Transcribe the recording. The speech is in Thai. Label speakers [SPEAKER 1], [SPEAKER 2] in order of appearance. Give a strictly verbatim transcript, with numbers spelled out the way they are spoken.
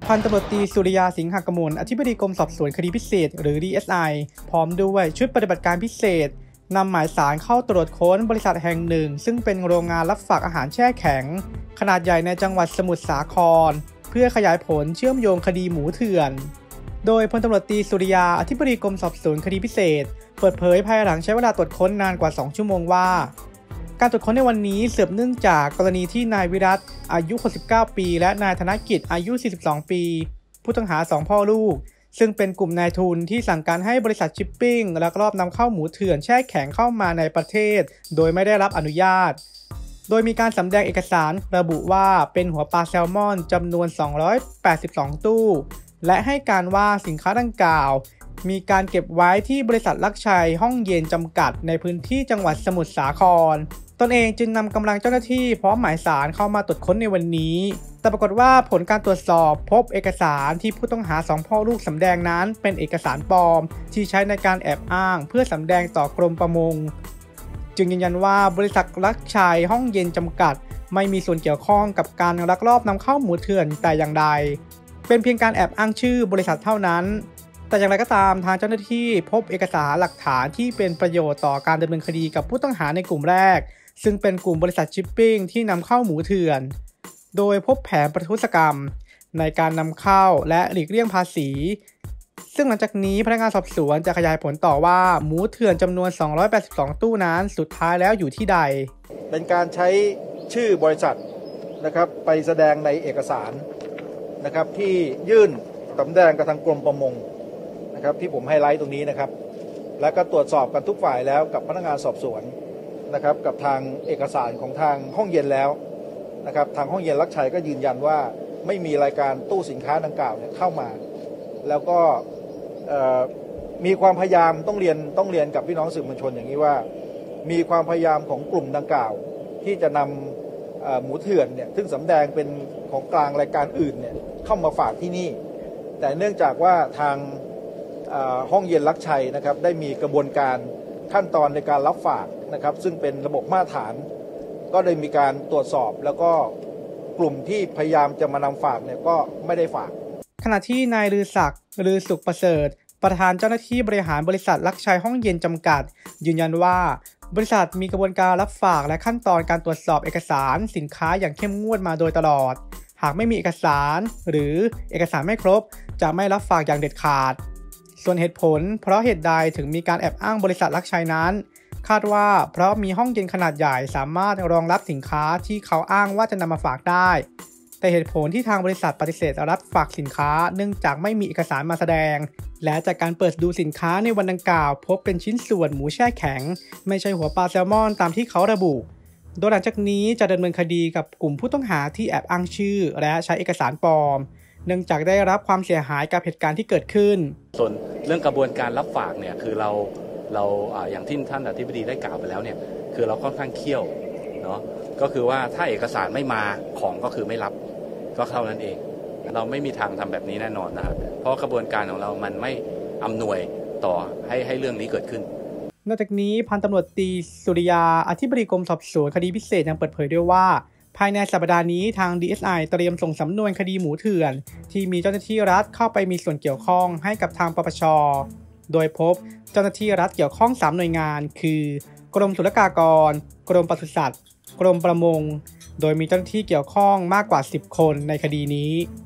[SPEAKER 1] พันตำรวจตรีสุริยาสิงหกมลอธิบดีกรมสอบสวนคดีพิเศษหรือ ดี เอส ไอ พร้อมด้วยชุดปฏิบัติการพิเศษนำหมายสารเข้าตรวจค้นบริษัทแห่งหนึ่งซึ่งเป็นโรงงานรับฝากอาหารแช่แข็งขนาดใหญ่ในจังหวัดสมุทรสาครเพื่อขยายผลเชื่อมโยงคดีหมูเถื่อนโดยพลตำรวจตรีสุริยาอธิบดีกรมสอบสวนคดีพิเศษเปิดเผยภายหลังใช้เวลาตรวจค้นนานกว่าสองชั่วโมงว่าการตรวจค้นในวันนี้สืบเนื่องจากกรณีที่นายวิรัตอายุหกสิบเก้าปีและนายธนกิจอายุสี่สิบสองปีผู้ต้องหาสองพ่อลูกซึ่งเป็นกลุ่มนายทุนที่สั่งการให้บริษัทชิปปิ้งลักลอบนำเข้าหมูเถื่อนแช่แข็งเข้ามาในประเทศโดยไม่ได้รับอนุญาตโดยมีการสำแดงเอกสารระบุว่าเป็นหัวปลาแซลมอนจำนวนสองร้อยแปดสิบสองตู้และให้การว่าสินค้าดังกล่าวมีการเก็บไว้ที่บริษัทลักชัยห้องเย็นจำกัดในพื้นที่จังหวัดสมุทรสาครตนเองจึงนำกำลังเจ้าหน้าที่พร้อมหมายสารเข้ามาตรวจค้นในวันนี้แต่ปรากฏว่าผลการตรวจสอบพบเอกสารที่ผู้ต้องหาสองพ่อลูกสำแดงนั้นเป็นเอกสารปลอมที่ใช้ในการแอบอ้างเพื่อสำแดงต่อกรมประมงจึงยืนยันว่าบริษัทลักชัยห้องเย็นจำกัดไม่มีส่วนเกี่ยวข้องกับการลักลอบนำเข้าหมูเถื่อนแต่อย่างใดเป็นเพียงการแอบอ้างชื่อบริษัทเท่านั้นแต่อย่างไรก็ตามทางเจ้าหน้าที่พบเอกสารหลักฐานที่เป็นประโยชน์ต่อการดำเนินคดีกับผู้ต้องหาในกลุ่มแรกซึ่งเป็นกลุ่มบริษัทชิปปิ้งที่นำเข้าหมูเถื่อนโดยพบแผนประทุษกรรมในการนำเข้าและหลีกเลี่ยงภาษีซึ่งหลังจากนี้พนักงานสอบสวนจะขยายผลต่อว่าหมูเถื่อนจำนวนสองร้อยแปดสิบสองตู้นั้นสุดท้ายแล้วอยู่ที่ใด
[SPEAKER 2] เป็นการใช้ชื่อบริษัทนะครับไปแสดงในเอกสารนะครับที่ยื่นสำแดงกับทางกรมประมงนะครับที่ผมไฮไลท์ตรงนี้นะครับและก็ตรวจสอบกันทุกฝ่ายแล้วกับพนักงานสอบสวนนะครับกับทางเอกสารของทางห้องเย็นแล้วนะครับทางห้องเย็นลักชัยก็ยืนยันว่าไม่มีรายการตู้สินค้าดังกล่าวเนี่ยเข้ามาแล้วก็มีความพยายามต้องเรียนต้องเรียนกับพี่น้องสื่อมวลชนอย่างนี้ว่ามีความพยายามของกลุ่มดังกล่าวที่จะนำหมูเถื่อนเนี่ยซึ่งสำแดงเป็นของกลางรายการอื่นเนี่ยเข้ามาฝากที่นี่แต่เนื่องจากว่าทางห้องเย็นลักชัยนะครับได้มีกระบวนการขั้นตอนในการรับฝากนะครับซึ่งเป็นระบบมาตรฐานก็ได้มีการตรวจสอบแล้วก็กลุ่มที่พยายามจะมานำฝากเนี่ยก็ไม่ได้ฝาก
[SPEAKER 1] ขณะที่นายลือศักดิ์ลือสุขประเสริฐประธานเจ้าหน้าที่บริหารบริษัทลักชัยห้องเย็นจำกัดยืนยันว่าบริษัทมีกระบวนการรับฝากและขั้นตอนการตรวจสอบเอกสารสินค้าอย่างเข้มงวดมาโดยตลอดหากไม่มีเอกสารหรือเอกสารไม่ครบจะไม่รับฝากอย่างเด็ดขาดส่วนเหตุผลเพราะเหตุใดถึงมีการแอบอ้างบริษัทลักชัยนั้นคาดว่าเพราะมีห้องเย็นขนาดใหญ่สามารถรองรับสินค้าที่เขาอ้างว่าจะนำมาฝากได้แต่เหตุผลที่ทางบริษัทปฏิเสธรับฝากสินค้าเนื่องจากไม่มีเอกสารมาแสดงและจากการเปิดดูสินค้าในวันดังกล่าวพบเป็นชิ้นส่วนหมูแช่แข็งไม่ใช่หัวปลาแซลมอนตามที่เขาระบุโดยหลังจากนี้จะดำเนินคดีกับกลุ่มผู้ต้องหาที่แอบอ้างชื่อและใช้เอกสารปลอมเนื่องจากได้รับความเสียหายกับเหตุการณ์ที่เกิดขึ้น
[SPEAKER 3] ส่วนเรื่องกระบวนการรับฝากเนี่ยคือเราเราอย่างที่ท่านอธิบดีได้กล่าวไปแล้วเนี่ยคือเราค่อนข้างเขี้ยวเนาะก็คือว่าถ้าเอกสารไม่มาของก็คือไม่รับก็เท่านั้นเองเราไม่มีทางทำแบบนี้แน่นอนนะครับเพราะกระบวนการของเรามันไม่อำนวยต่อให้ให้เรื่องนี้เกิดขึ้น
[SPEAKER 1] นอกจากนี้พันตำรวจตรีสุริยาอธิบดีกรมสอบสวนคดีพิเศษยังเปิดเผยด้วยว่าภายในสัปดาห์นี้ทาง ดี เอส ไอ เตรียมส่งสำนวนคดีหมูเถื่อนที่มีเจ้าหน้าที่รัฐเข้าไปมีส่วนเกี่ยวข้องให้กับทางปปช.โดยพบเจ้าหน้าที่รัฐเกี่ยวข้องสามหน่วยงานคือกรมศุลกากรกรมปศุสัตว์กรมประมงโดยมีเจ้าหน้าที่เกี่ยวข้องมากกว่าสิบคนในคดีนี้